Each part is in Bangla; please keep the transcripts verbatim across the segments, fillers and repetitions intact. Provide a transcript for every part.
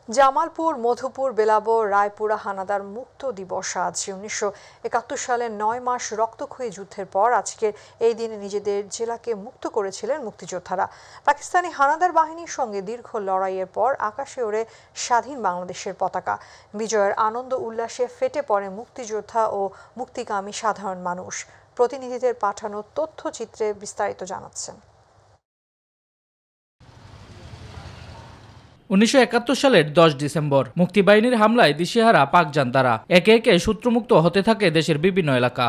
জামালপুর, মধুপুর, বেলাবর, রায়পুরা হানাদার মুক্ত দিবস আজ। উনিশশো একাত্তর সালের নয় মাস রক্তক্ষয়ী যুদ্ধের পর আজকের এই দিনে নিজেদের জেলাকে মুক্ত করেছিলেন মুক্তিযোদ্ধারা। পাকিস্তানি হানাদার বাহিনীর সঙ্গে দীর্ঘ লড়াইয়ের পর আকাশে ওড়ে স্বাধীন বাংলাদেশের পতাকা। বিজয়ের আনন্দ উল্লাসে ফেটে পড়ে মুক্তিযোদ্ধা ও মুক্তিকামী সাধারণ মানুষ। প্রতিনিধিদের পাঠানো তথ্যচিত্রে বিস্তারিত জানাচ্ছেন। উনিশশো একাত্তর সালের দশ ডিসেম্বর মুক্তিবাহিনীর হামলায় দিশেহারা পাক জান্তারা একে একে শত্রুমুক্ত হতে থাকে দেশের বিভিন্ন এলাকা।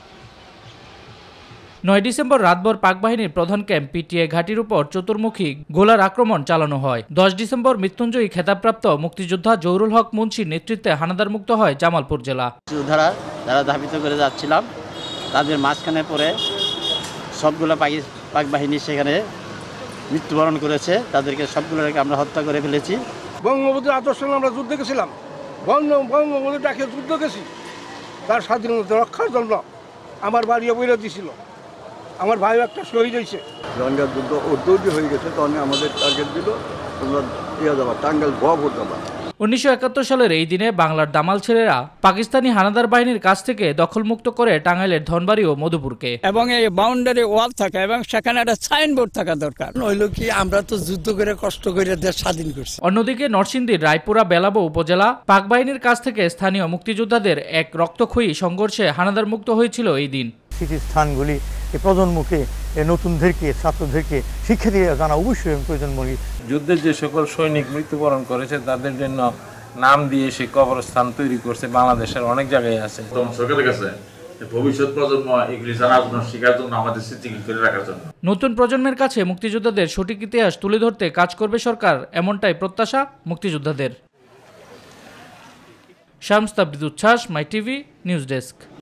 নয় ডিসেম্বর রাতভর পাক বাহিনীর প্রধান ক্যাম্প পিটিএ ঘাটির উপর চতুর্মুখী গোলার আক্রমণ চালানো হয়। দশ ডিসেম্বর মৃত্যুঞ্জয়ী খেতাবপ্রাপ্ত মুক্তিযোদ্ধা জহুরুল হক মুন্সির নেতৃত্বে হানাদার মুক্ত হয় জামালপুর জেলা। যোদ্ধারা যারা ধাবিত করে যাচ্ছিলাম তাদের মাঝখানে পড়ে সবগুলো পাক বাহিনী সেখানে মৃত্যুবরণ করেছে। তাদেরকে সবগুলোকে আমরা হত্যা করে ফেলেছি। বঙ্গবন্ধুর আদর্শ আমরা যুদ্ধে গেছিলাম, বঙ্গবন্ধু ডাকে যুদ্ধ গেছি তার স্বাধীনতা রক্ষার জন্য। আমার বাড়িও বইরে দিয়েছিল, আমার ভাই একটা শহীদ হয়েছে। রঙের যুদ্ধ উদ্যোগী হয়ে গেছে, তখন আমাদের টার্গেট দিল তোমরা ইয়ে যাবা টাঙ্গাইল বহর যাবা। উনিশশো একাত্তর সালের এই দিনে বাংলার দামাল ছেলেরা পাকিস্তানি হানাদার বাহিনীর কাছ থেকে দখলমুক্ত করে টাঙ্গাইলের ধনবাড়ি ও মধুপুরকে। এবং এই বাউন্ডারি ওয়াল থাকা এবং সেখানে একটা সাইনবোর্ড থাকা দরকার। হইল কি আমরা তো যুদ্ধ করে কষ্ট করে দেশ স্বাধীন করছি। অন্যদিকে নরসিংদীর রায়পুরা বেলাবো উপজেলা পাক বাহিনীর কাছ থেকে স্থানীয় মুক্তিযোদ্ধাদের এক রক্তক্ষয়ী সংঘর্ষে হানাদার মুক্ত হয়েছিল এই দিন। স্মৃতিস্থানগুলি এই প্রজন্মকে, নতুনদেরকে, ছাত্রদেরকে শিক্ষা দিয়ে জানা অবশ্যই প্রয়োজনমূলক। যুদ্ধের যে সকল সৈনিক মৃত্যুবরণ করেছে তাদের জন্য নাম দিয়ে সে কবরস্থান তৈরি করছে, বাংলাদেশের অনেক জায়গায় আছে। সরকারের কাছে ভবিষ্যৎ প্রজন্ম এগুলি জানার জন্য, শেখার জন্য, আমাদের স্মৃতি করে রাখার জন্য। নতুন প্রজন্মের কাছে মুক্তিযোদ্ধাদের সঠিক ইতিহাস তুলে ধরতে কাজ করবে সরকার, এমনটাই প্রত্যাশা মুক্তিযোদ্ধাদের। শামস তাবরিদ উচ্ছ্বাস, মাই টিভি নিউজ ডেস্ক।